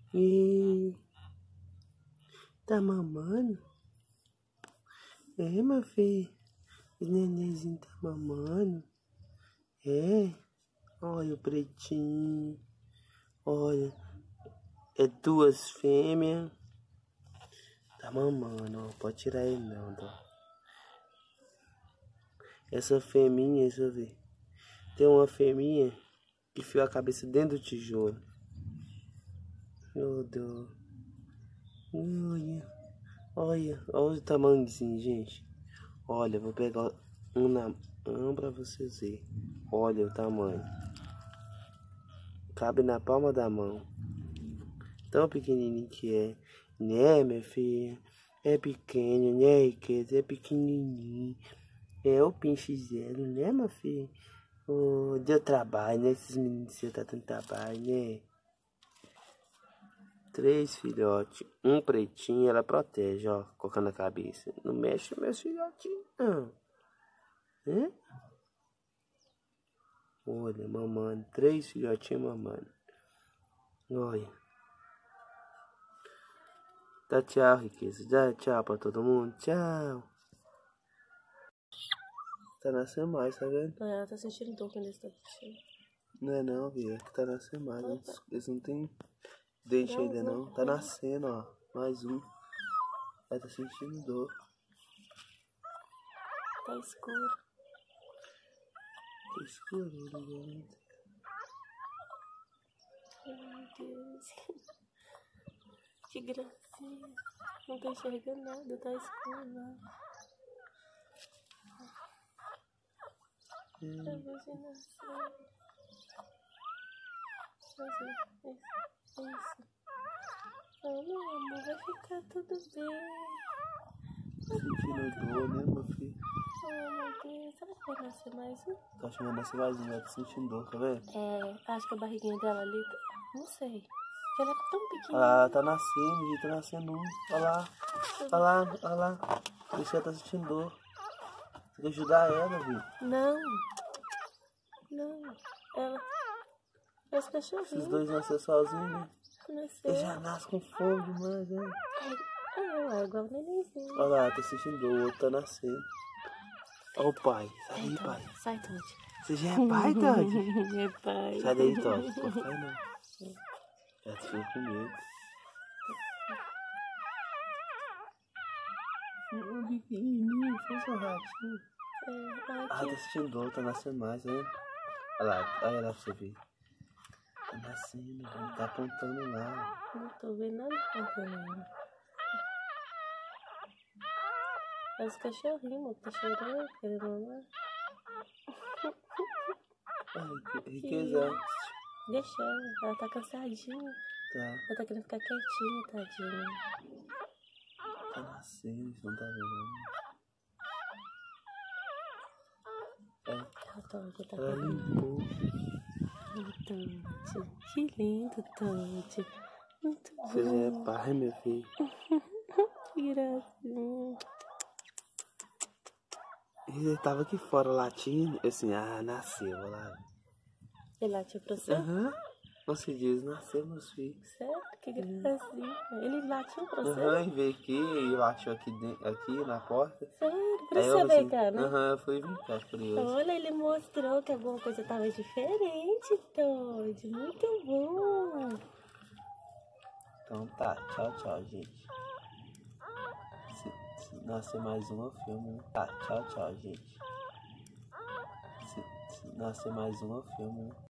E tá mamando? É, meu filho. O nenenzinho tá mamando. É. Olha o pretinho. Olha. É duas fêmeas. Tá mamando, ó. Pode tirar ele não, tá? Essa fêmea, deixa eu ver. Tem uma fêmea que enfiou a cabeça dentro do tijolo. Meu Deus. Olha o tamanhozinho, gente. Olha, vou pegar um na mão pra vocês verem. Olha o tamanho. Cabe na palma da mão. Tão pequenininho que é. Né, minha filha? É pequeno, né, riqueza? É pequenininho. É o pinche zero, né, minha filha? Oh, deu trabalho, né? Esses meninos seu tá dando trabalho, né? 3 filhotes, um pretinho, ela protege, ó, colocando a cabeça. Não mexe com meus filhotinhos, não. Né? Olha, mamando, 3 filhotinhos mamando. Olha. Dá tchau, riqueza. Dá tchau pra todo mundo. Tchau. Tá nascendo mais, tá vendo? Ela tá sentindo dor quando ele está puxando. Não é não, Bia. É que tá nascendo mais. Eles não tem dente ainda não. Tá nascendo, ó. Mais um. Ela tá sentindo dor. Tá escuro. Tá escuro, né? Ai, meu Deus. Que gracinha. Não tô enxergando nada, tá escuro, né? Acabou de nascer. Isso. Oh, meu amor, vai ficar tudo bem. Sentindo dor, né, meu filho? Oh, meu Deus. Será que vai nascer mais um? Tá achando que vai nascer mais um, ela tá sentindo dor, tá vendo? É, acho que a barriguinha dela ali, não sei. Porque ela é tão pequenininha. Olha lá, tá nascendo, gente, tá nascendo um. Olha lá, olha lá, olha lá. Deixa ela tá sentindo dor. Tem que ajudar ela, viu? Não. Ela. Os cachorrinhos. Esses dois nasceram sozinhos, né? Nasceu. Ele já nasce com fome demais, né? É igual o nenenzinho. Olha lá, tá sentindo dor, o outro tá nascendo. Olha o pai. Sai daí, pai. Sai, Todd. Você já é pai, Todd? É pai. Sai daí, Todd. Pô, pai não. Já te ficou com medo. Um pequenininho, fez um ratinho. Ah, tá sentindo dor, tá nascendo mais, né? Olha lá pra você ver. Tá nascendo, tá apontando lá. Não tô vendo nada apontando. É os cachorrinhos, tá chorando, querendo mamar. Ai, que riqueza. Deixa ela tá cansadinha. Tá. Ela tá querendo ficar quietinha, tadinha. Tá nascendo, você não tá vendo. Ela tá Ela limpou. Todd. Que lindo, Todd. Muito bom. Você já é pai, meu filho. Que gracinha. Ele tava aqui fora latindo. Eu assim, nasceu, olha lá. Ele latiu pra você? Aham. Você diz, nasceu, meus filhos. Sério? Que gracinha. Ele latiu pra você? Aham, e veio aqui e latiu aqui na porta. Sério? Por Aí isso eu você veio assim, cá, né? eu fui vir cá, curioso. Olha, ele mostrou que alguma coisa tava diferente, Todd. Muito bom. Então tá, tchau, gente. Se nascer mais um, eu filmo. Tá, tchau, gente. Se nascer mais um, eu filmo.